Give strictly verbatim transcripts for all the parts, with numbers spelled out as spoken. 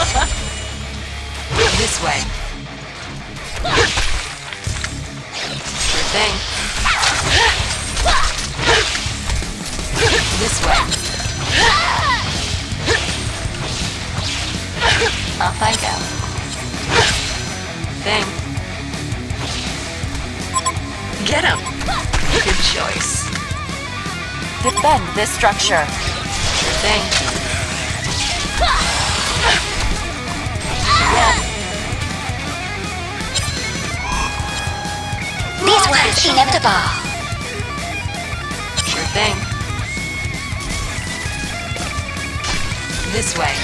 This way. Sure thing. This way. Off I go. Thing. Get him. Good choice. Defend this structure. Sure thing. Yeah. This was inevitable. Sure thing. This way.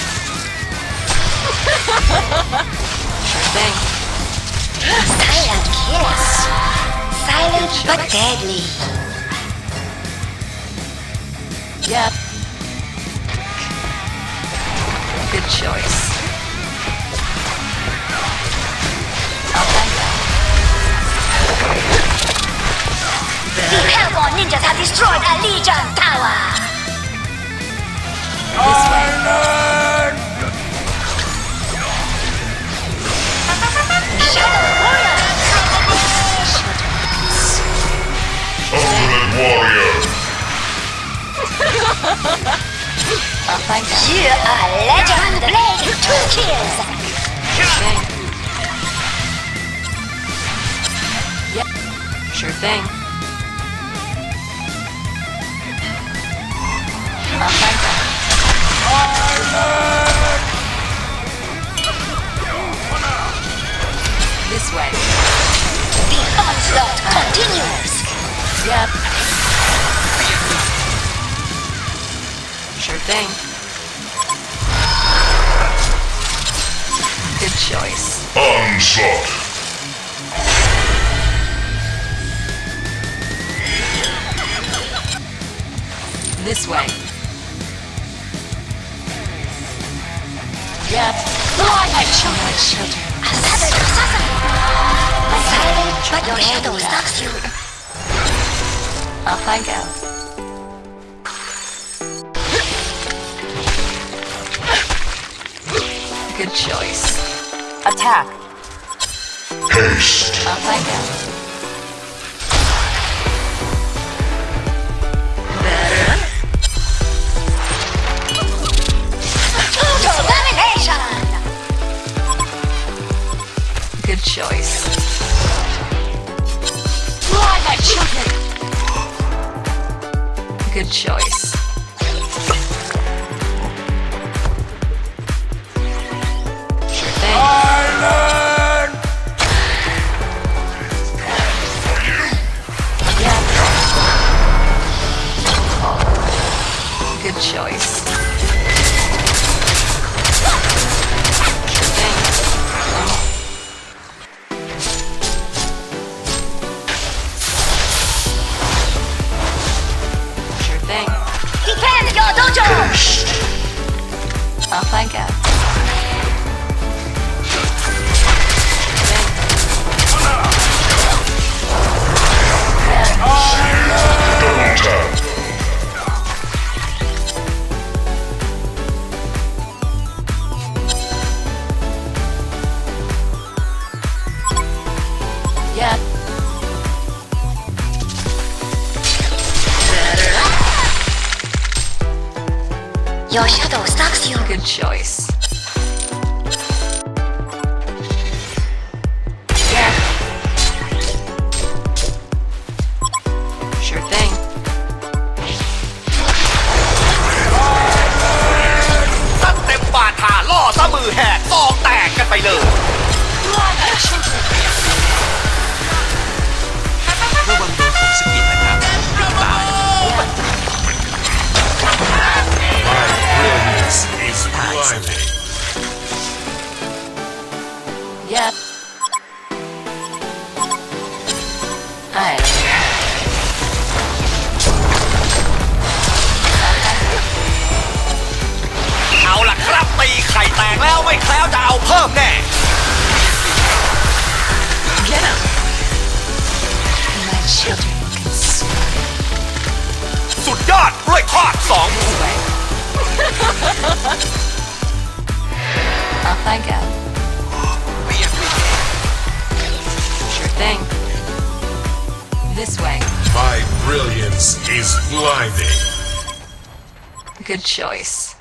Sure thing. Silent kiss. Silent but deadly. Yep. Good choice. I'll find out. The Hellborn ninjas have destroyed a Legion tower. This way. Shadow Warrior. Ultimate Warrior. I'll find out. You are legend. Blade two kills. Sure thing. Yep. Sure thing. I'll find out. This way. The onslaught continues. Yep. Sure thing. Good choice. Onslaught. This way. Yep. Why I Show my children. Savage assassin. Silent but your shadow stalks you. Off I go. Good choice. Attack. Haste. Off I go. Better. Total domination. Good choice. Fly, my children. Good choice. Sure thing. Yeah. Good choice. Sure thing. Sure thing. Defend your dojo. Off I go. Double tap. Yep. Better. Your shadow stalks you. Good choice. Yeah. Sure thing. ซัดเต็มบาทาล่อซะมือแหกซองแตกกันไปเลย ระวังโดนผมสกิดนะครับรีบตายผมมัน My brilliance is blinding. Yep. I เอาล่ะครับตีไข่แตกแล้วไม่แคล้วจะเอาเพิ่มแน่ get him. My children will consume สุดยอดกล้วยทอดสอง this way. thank you. Sure thing. This way. My brilliance is blinding. Good choice.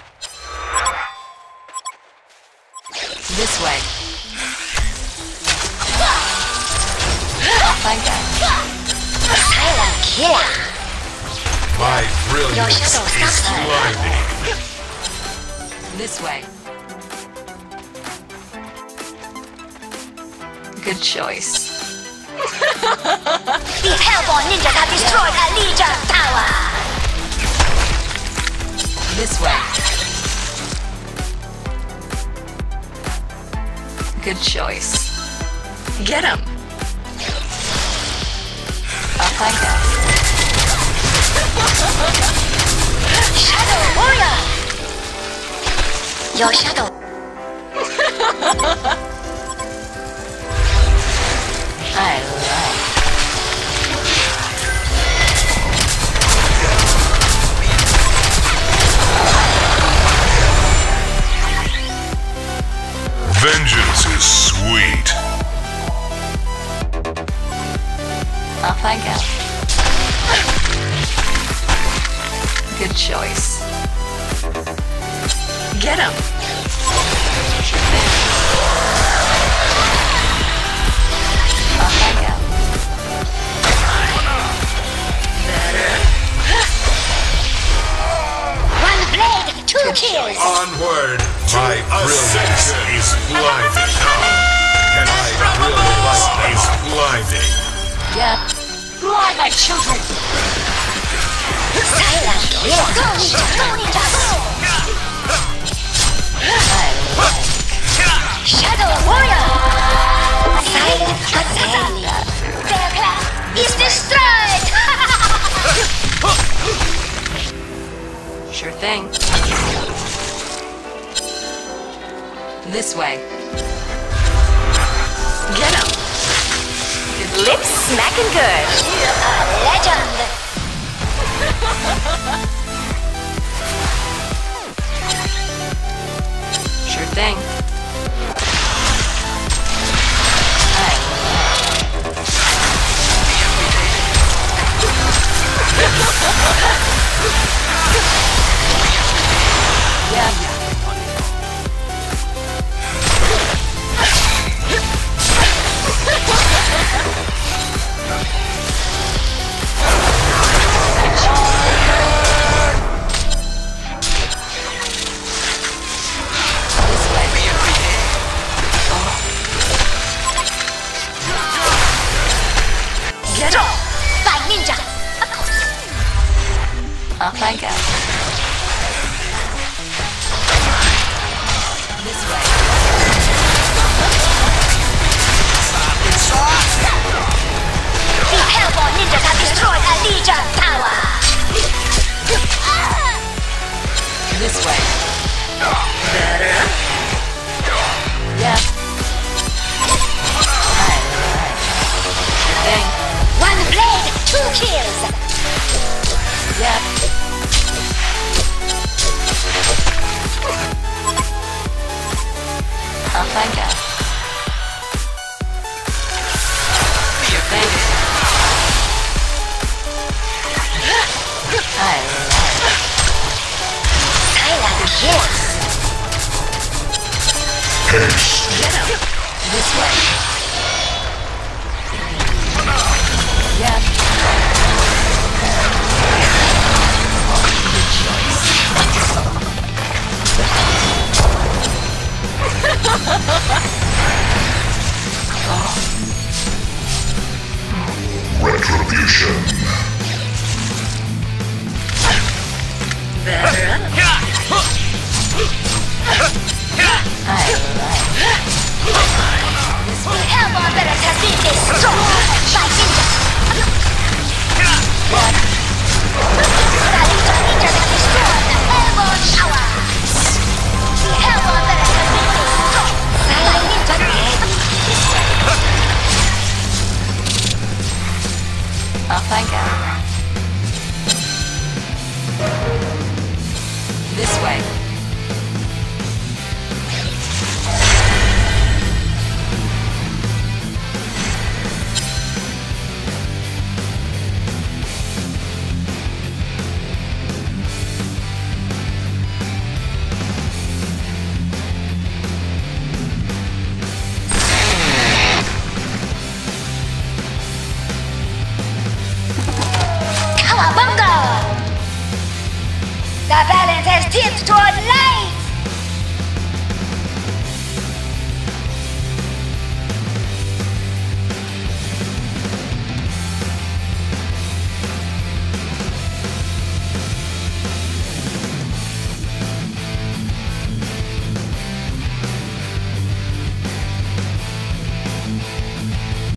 This way. Thank you. Silent killer. My brilliance shadow is stops. blinding. This way. Good choice. The Hellborn ninjas have destroyed a Legion tower. This way. Good choice. Get him. Oh, thank you. Shadow warrior. Your shadow. I like. Vengeance is sweet. Oh, thank you. Good choice. Get him. Oh, thank you. One blade, two kills. Onward. My brilliance is blinding. And my brilliance is blinding. Yeah. Blind my children. Silent killer. Go ninja, go ninja, go. I like. Shadow warrior. Silent assassin. Their clan is destroyed. Sure thing. This way. Get him. Lips smacking good. A legend. Sure thing. I yeah, yeah. This way. Get off! By ninja. Oh, thank you. This way. The Hellborn ninjas have destroyed a Legion tower. This way. Better. Yeah. I like. Thing. One blade, two kills. Yeah. Oh, thank you. Sure thing. I like. Silent kills. Haste. Get him. This way. Yeah. Good choice. Retribution. Better. I like. The The balance has tipped toward life.